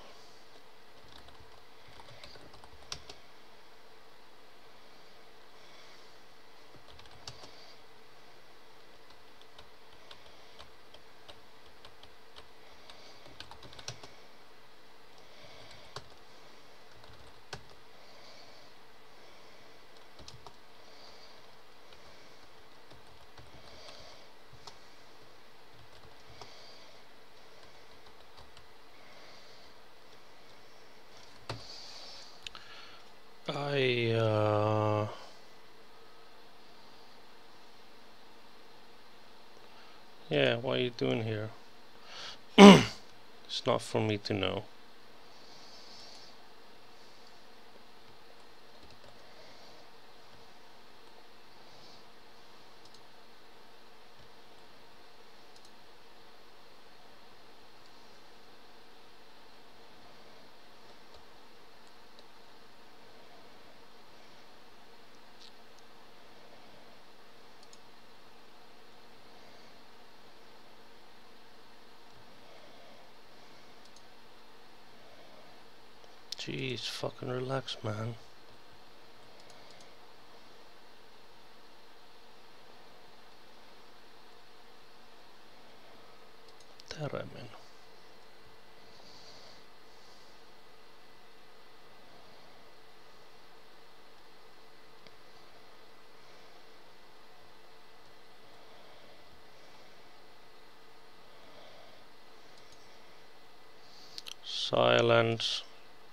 I uh yeah, what are you doing here? It's not for me to know. Jeez, fucking relax, man. Där är min. Silence.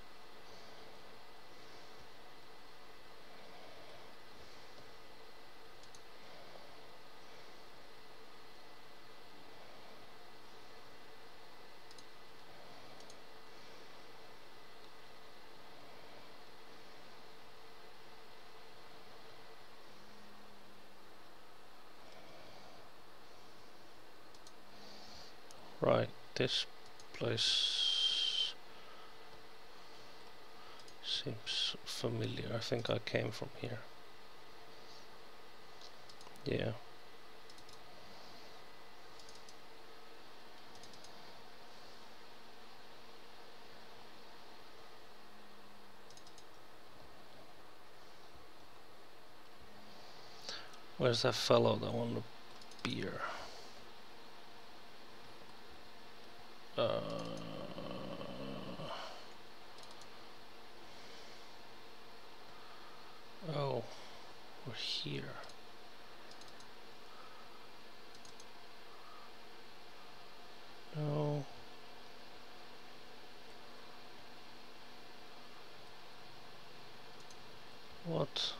Right, this place seems familiar. I think I came from here. Yeah. Where's that fellow that wanted a beer? Uh, oh, we're here. No. What?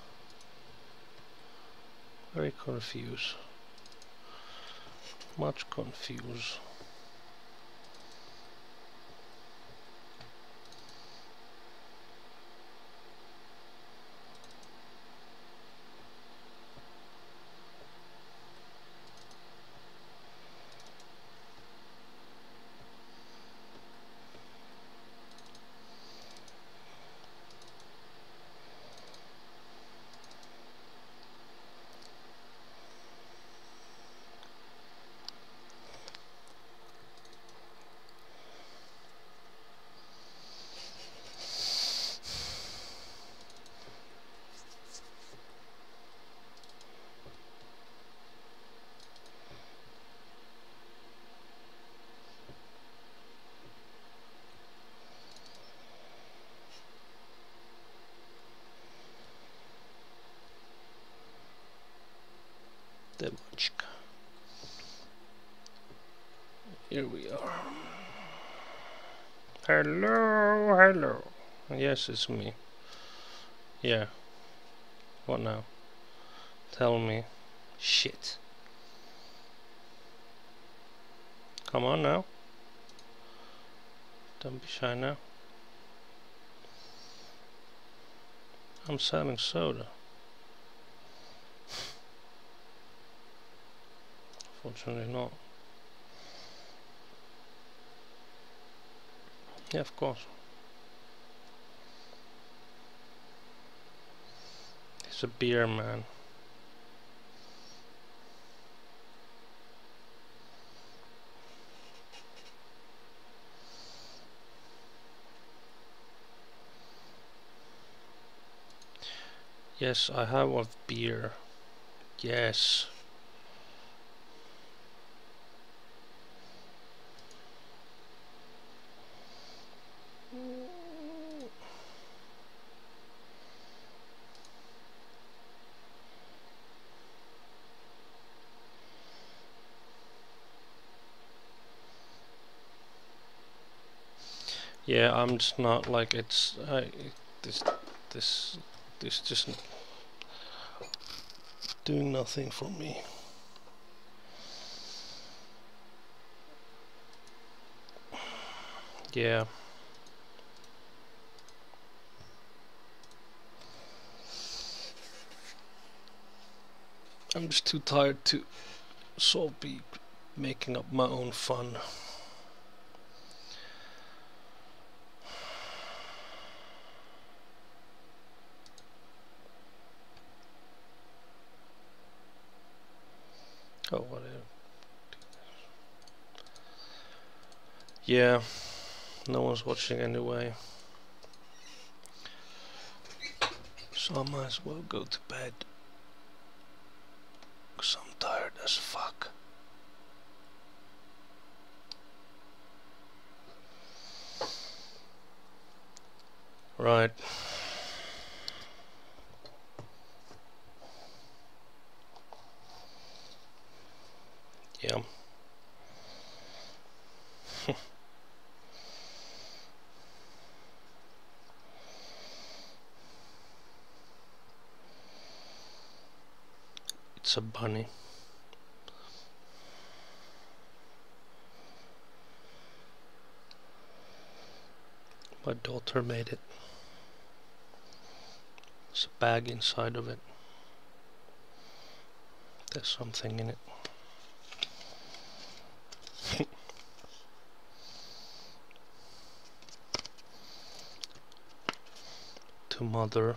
Very confused. Much confused. Demochka. Here we are. Hello, hello. Yes, it's me. Yeah. What now? Tell me. Shit. Come on now. Don't be shy now. I'm selling soda. Fortunately not. Yeah, of course. He's a beer man. Yes, I have a beer. Yes. Yeah, I'm just not like it's I this this this just doing nothing for me. Yeah. I'm just too tired to so be making up my own fun. Oh, whatever. Yeah, no one's watching anyway. So I might as well go to bed. Cause I'm tired as fuck. Right. Yeah. It's a bunny. My daughter made it. There's a bag inside of it. There's something in it. To mother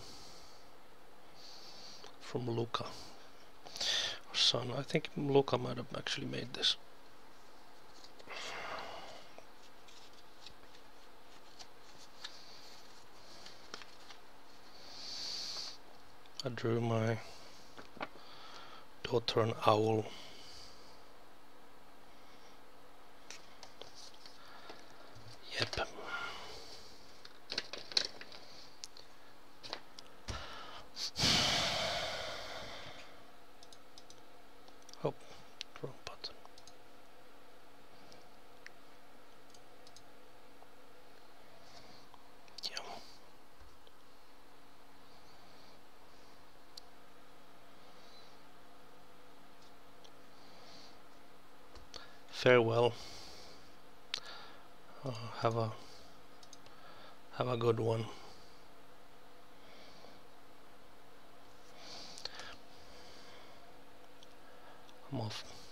from Luca. Her son. I think Luca might have actually made this. I drew my daughter an owl. Yep. Oh, wrong button. Yeah. Farewell. Uh, have a have a good one. I'm off.